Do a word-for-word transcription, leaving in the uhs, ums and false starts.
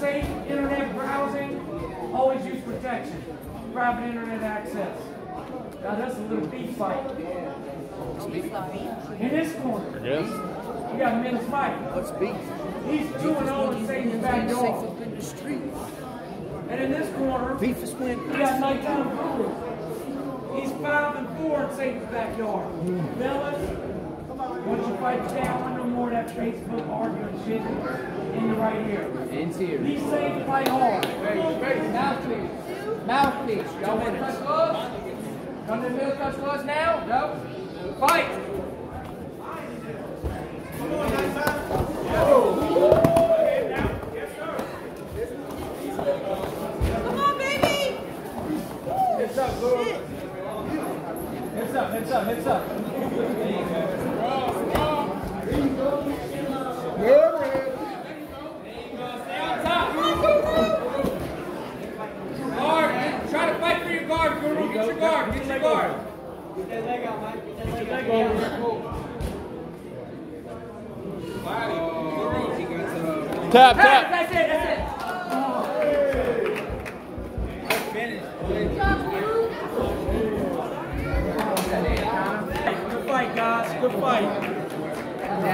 safe internet browsing, always use protection. Private internet access. Now that's a little beef fight. In this corner, Yes. you got Menace Myke. What's beef? He's two and oh in Satan's backyard. Safe up in the street. And in this corner, Beef is when. you got Nighttime Guru. He's five and four in Satan's backyard. Fellas, once you fight today, I want no more of that Facebook arguing shit in the right ear. Ends here. Be safe, fight hard. Mouthpiece. Mouthpiece. Y'all want to touch gloves? Come to the middle, touch gloves now? No. Fight. Come on, Nighttime. Come on, baby! Heads up, Guru. Heads up, heads up, heads up. Try to fight for your guard, Guru. Get your guard. Get your guard. Get that leg out, Mike. Get that leg out. Tap, tap. That's it. That's it. Good fight, guys. Good fight.